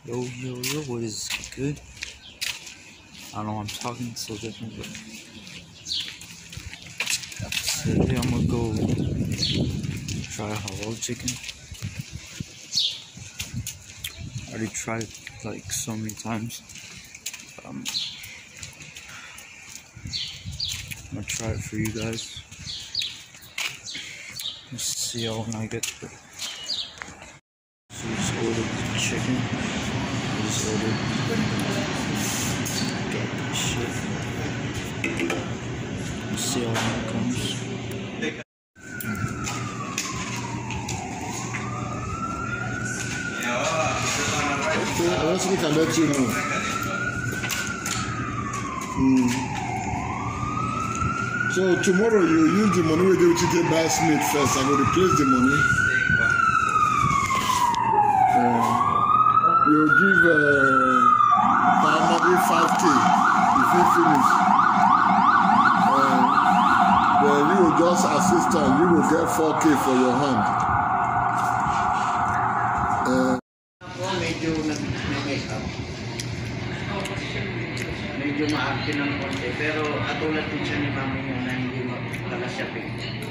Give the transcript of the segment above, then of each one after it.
Yo, yo, yo, what is good? I don't know, I'm talking so different, but today I'm gonna go try halal chicken. I already tried it like so many times. I'm gonna try it for you guys. Let's see how when I get to it. So just ordered the chicken. I just ordered. Got this shit. Let's see how when it comes. Okay, I also can let you know. So tomorrow you use the money with which you take buy meat first. I will replace the money. You give maybe 5K if you finish. Then you will just assist her. You will get 4K for your hand. Medyo maarte ng konti, pero katulad din siya ni mami niya na hindi magkakasyapin.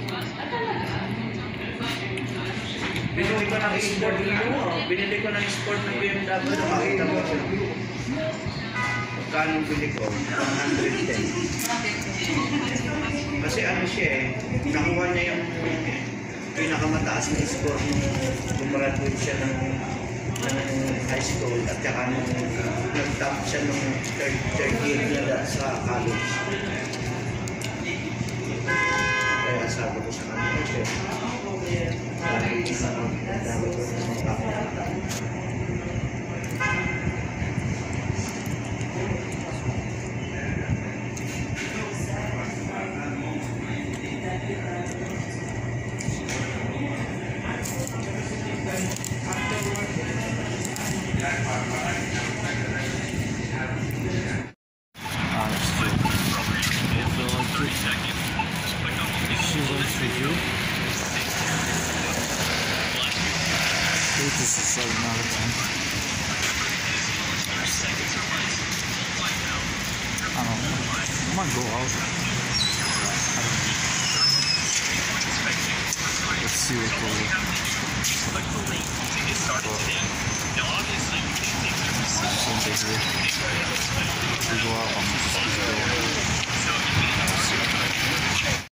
Binili ko ng sport binili ko ng sport na BMW, nakakita mo siya. Magkano bili ko? 110. Kasi ano siya nakuha niya yung pinakamataas na sport nung gumraduate siya ng high school at saka nag-top siya nung third year niya sa college. Kaya sabi ko sa kanya, okay. This is 7 out of 10. I don't know. I might go out. Let's see what goes. We go out. I'm just going.